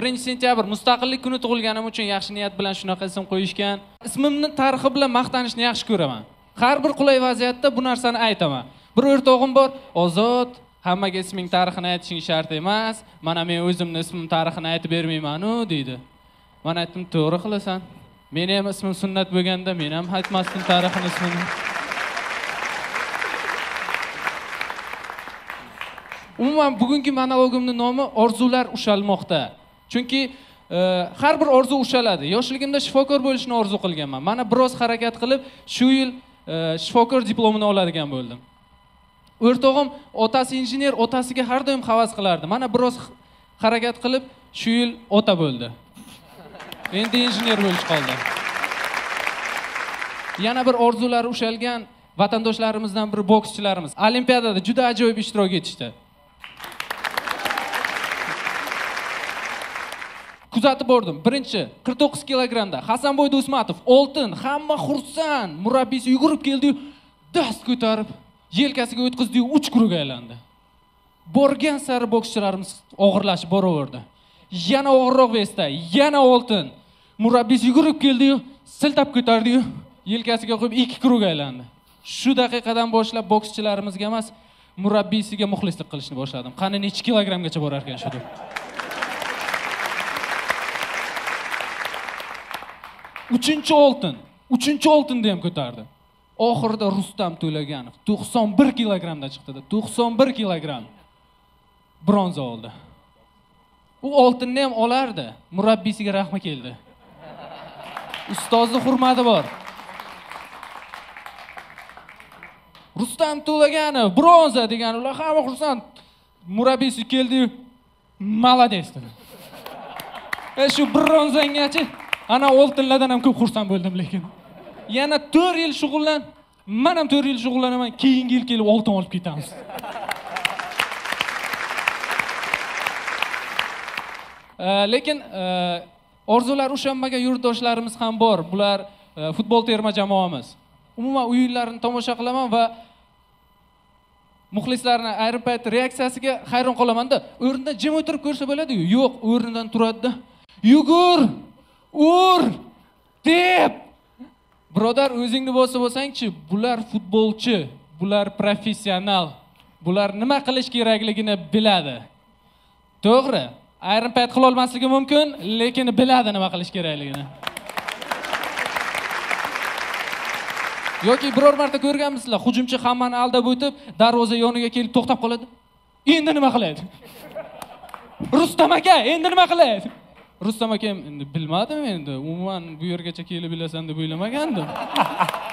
1-sentyabr mustaqillik kuni tug'ilganim uchun yaxshi niyat bilan shunaqa ism qo'yishgan. Ismimni tarixi bilan maqtanishni yaxshi ko'raman. Har bir qulay vaziyatda bu narsani aytaman. Bir o'rtog'im bor, Ozod, hammaga isming tarixini aytishing shart emas. Mana men o'zimning ismim tarixini aytib bermayman-ku deydi. Men aytdim, to'g'ri qilasan. Meni ham ismim sunnat bo'lganda, men ham aytmasdim tarixini ismini. Umuman bugungi monologimning nomi orzular ushalmoqda. Chunki har bir orzu ushaladi. Yoshligimda shifokor bo'lishni orzu qilganman. Mana biroz harakat qilib, shu yil shifokor diplomini oladigan bo'ldim. O'rtog'im otasi injener, otasiga har doim havas qilardi. Mana biroz harakat qilib, shu yil ota bo'ldi. Endi injener bo'lish qoldi. Yana bir orzulari ushalgan vatandoshlarimizdan biri bokschilarimiz Olimpiadada juda ajoyib ishtirok etishdi. Kuzatib bordim. Birinchi 49 kilogramda Hasanboy Do'smatov oltin, hamma xursand, murabbiysi yugurib keldi, dast ko'tarib, yelkasiga o'tkazdi, 3 kruga aylandi. Borgan sari bokschilarimiz og'irlashib boraverdi. Yana og'irroq vesda, yana oltin. Murabbiysi yugurib keldi, siltab ko'tardi, yelkasiga qo'yib 2 kruga aylandi. Shu daqiqadan boshlab bokschilarimizga emas, murabbiysiga muxlislik qilishni boshladim. Qani necha kilogramgacha borar ekan shu deb. Uchinchi oltinni ham ko'tardi. Oxirida Rustam To'laganov 91 kilogramda chiqdi. 91 kilogram bronza oldi. U oltinni ham olardi. Murabbiysiga rahmi keldi. Ustozni hurmati bor. Rustam To'laganov bronza degan ular hamma xursand. Murabbiysi keldi, malades dedi. Shu bronzangachi ana oltinlardan ham ko'p xursand bo'ldim lekin. Yana 4 yil shug'ullan, men ham 4 yil shug'ullanaman, keyingi yil kelib oltin olib ketamiz. Lekin orzular ushanmagan yurtdoshlarimiz ham bor. Bular futbol terma jamoamiz. Umuman o'yinlarini tomosha qilaman va muxlislarning ayrim payt reaksiyasiga hayron qolaman-da. O'rnidan jim o'tirib ko'rsa bo'ladi-ku. Yo'q, o'rnidan turadi-da. Yugur! Ur! Deb! Birodar, o'zingni bo'lsang-chi, bular futbolchi, bular professional. Bular nima qilish kerakligini biladi. To'g'ri, ayrim payt qila olmasligi mumkin, lekin biladi nima qilish kerakligini. Yoki biror marta ko'rganmisizlar, hujumchi hammani aldab o'tib, darvoza yoniga kelib to'xtab qoladi. Endi nima qiladi? Rustam aka, endi nima qiladi? Rustam aka endi bilmadim endi. Umuman bu yergacha kelib bilasan deb o'ylamagandim.